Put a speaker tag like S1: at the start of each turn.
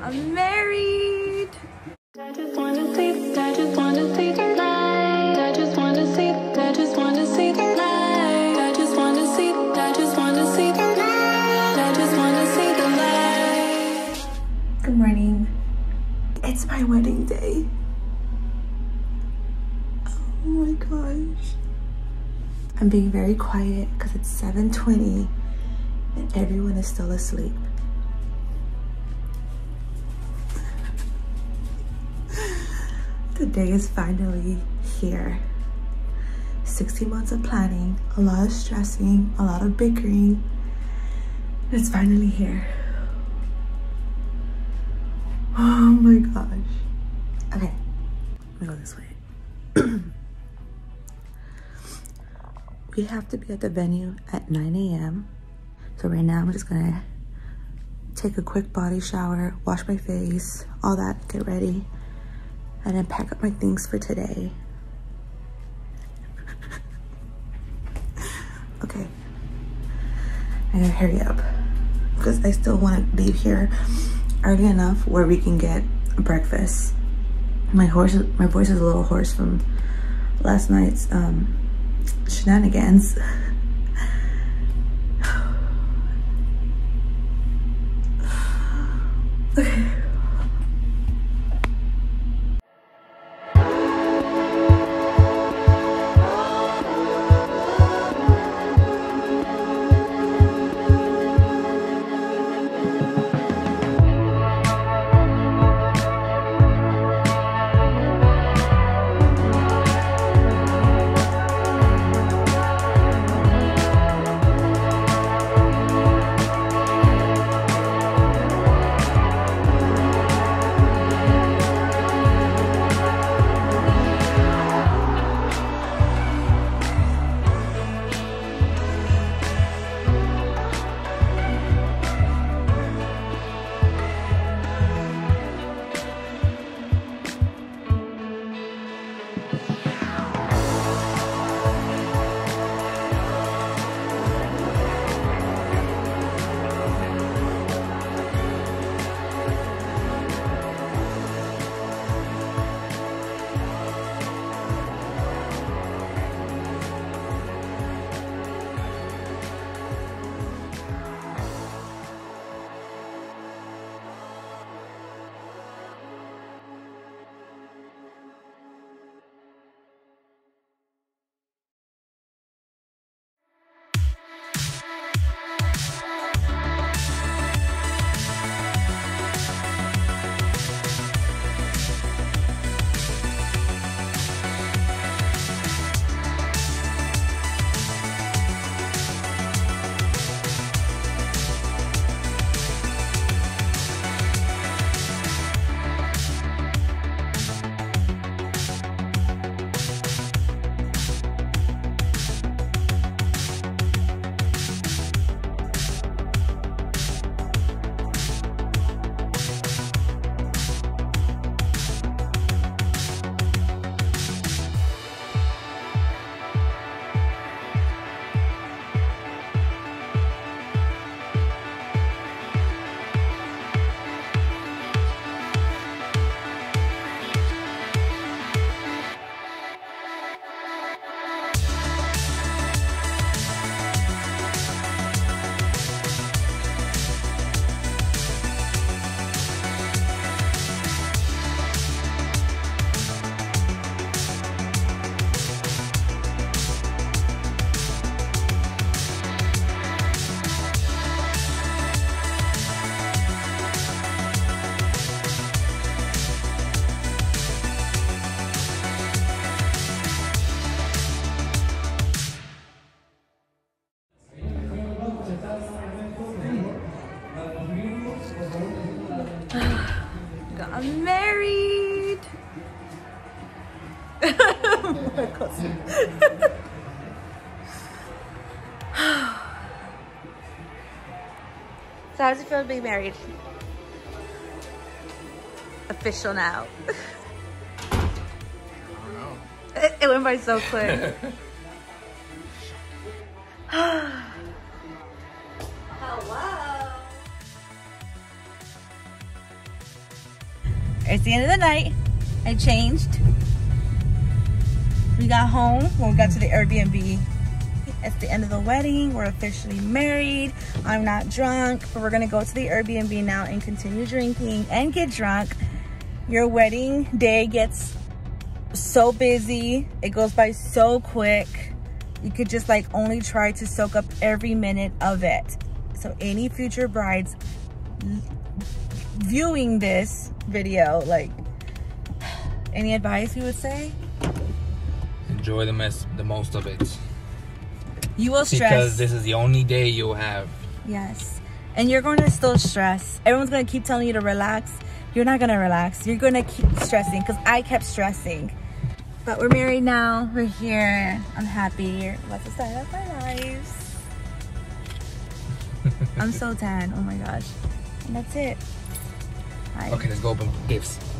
S1: I'm married.
S2: I just wanna see, I just wanna see the light. I just wanna see, I just wanna see the light. I just wanna see, I just wanna see the light. I just wanna see the light.
S1: Good morning. It's my wedding day. Oh my gosh. I'm being very quiet because it's 7:20 and everyone is still asleep. The day is finally here. 60 months of planning, a lot of stressing, a lot of bickering. It's finally here. Oh my gosh. Okay, let me go this way. We have to be at the venue at 9 a.m. So right now I'm just gonna take a quick body shower, wash my face, all that, get ready, and then pack up my things for today. Okay, I gotta hurry up because I still want to be here early enough where we can get breakfast. My voice is a little hoarse from last night's shenanigans. Okay. I'm married. So how does it feel to be married? Official now.
S3: I don't know.
S1: It went by so quick. Hello. It's the end of the night. I changed. We got home when we got to the Airbnb. It's the end of the wedding. We're officially married. I'm not drunk, but we're gonna go to the Airbnb now and continue drinking and get drunk. Your wedding day gets so busy. It goes by so quick. You could just like only try to soak up every minute of it. So any future brides viewing this video, like, any advice you would say?
S3: Enjoy the most of it.
S1: You will stress.
S3: Because this is the only day you'll have.
S1: Yes. And you're going to still stress. Everyone's going to keep telling you to relax. You're not going to relax. You're going to keep stressing, because I kept stressing. But we're married now. We're here. I'm happy. We're about to start up our lives. I'm so tan. Oh my gosh. And that's it. Bye.
S3: Okay, let's go open gifts.